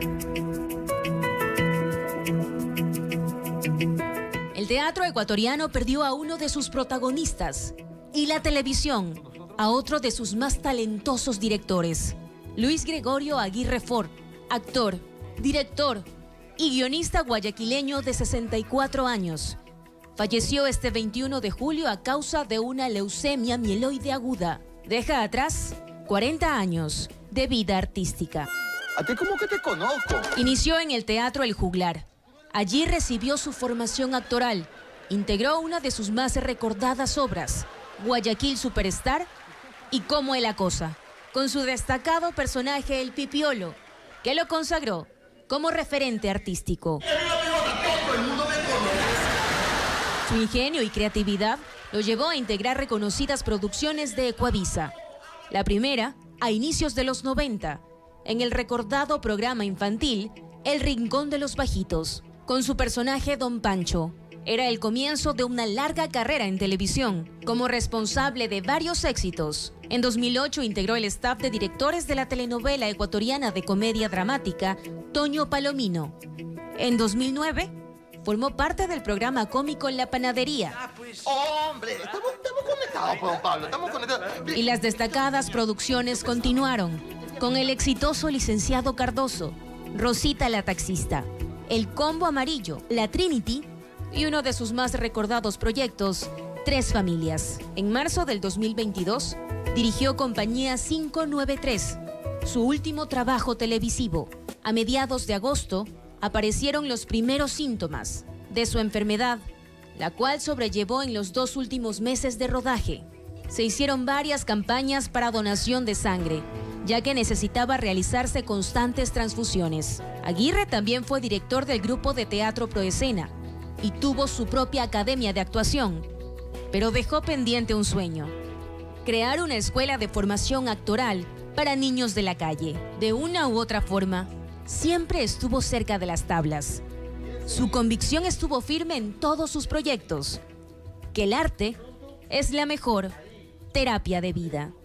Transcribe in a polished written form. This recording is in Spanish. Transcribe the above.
El teatro ecuatoriano perdió a uno de sus protagonistas y la televisión a otro de sus más talentosos directores, Luis Gregorio Aguirre Fort, actor, director y guionista guayaquileño de 64 años. Falleció este 21 de julio a causa de una leucemia mieloide aguda. Deja atrás 40 años de vida artística. A ti como que te conozco. Inició en el Teatro El Juglar. Allí recibió su formación actoral. Integró una de sus más recordadas obras, Guayaquil Superstar y Cómo él acosa, con su destacado personaje El Pipiolo, que lo consagró como referente artístico. Su ingenio y creatividad lo llevó a integrar reconocidas producciones de Ecuavisa. La primera, a inicios de los 90, en el recordado programa infantil El Rincón de los Bajitos, con su personaje Don Pancho. Era el comienzo de una larga carrera en televisión, como responsable de varios éxitos. En 2008 integró el staff de directores de la telenovela ecuatoriana de comedia dramática Toño Palomino. En 2009 formó parte del programa cómico La Panadería. Hombre, estamos conectados, Juan Pablo, estamos conectados. Y las destacadas producciones continuaron con el exitoso Licenciado Cardoso, Rosita la Taxista, El Combo Amarillo, La Trinity y uno de sus más recordados proyectos, Tres Familias. En marzo del 2022 dirigió Compañía 593, su último trabajo televisivo. A mediados de agosto aparecieron los primeros síntomas de su enfermedad, la cual sobrellevó en los 2 últimos meses de rodaje. Se hicieron varias campañas para donación de sangre, ya que necesitaba realizarse constantes transfusiones. Aguirre también fue director del grupo de teatro Proescena y tuvo su propia academia de actuación, pero dejó pendiente un sueño: crear una escuela de formación actoral para niños de la calle. De una u otra forma, siempre estuvo cerca de las tablas. Su convicción estuvo firme en todos sus proyectos, que el arte es la mejor terapia de vida.